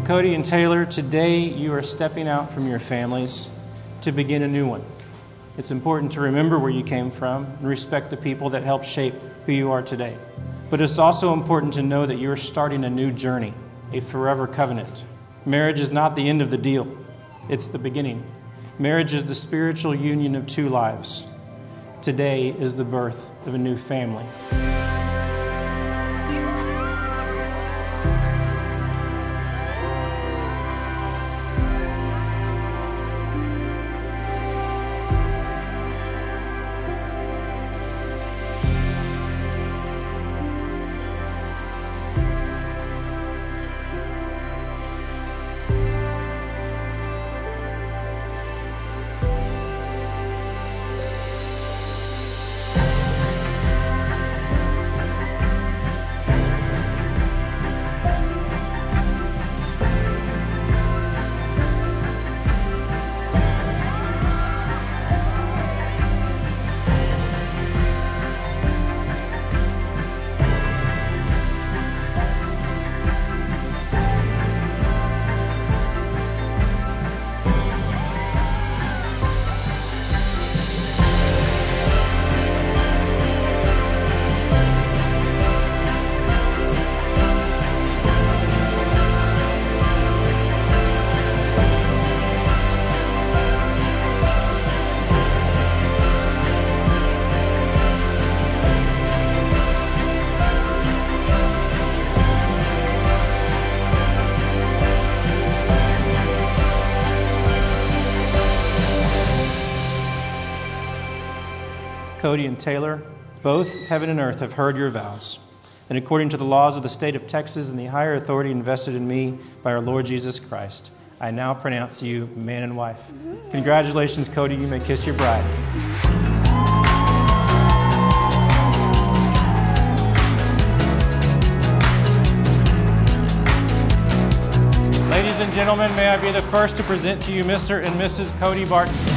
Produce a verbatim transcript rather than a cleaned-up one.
Cody and Taylor, today you are stepping out from your families to begin a new one. It's important to remember where you came from and respect the people that helped shape who you are today. But it's also important to know that you're starting a new journey, a forever covenant. Marriage is not the end of the deal. It's the beginning. Marriage is the spiritual union of two lives. Today is the birth of a new family. Cody and Taylor, both heaven and earth have heard your vows. And according to the laws of the state of Texas and the higher authority invested in me by our Lord Jesus Christ, I now pronounce you man and wife. Congratulations, Cody. You may kiss your bride. Ladies and gentlemen, may I be the first to present to you Mister and Missus Cody Barton.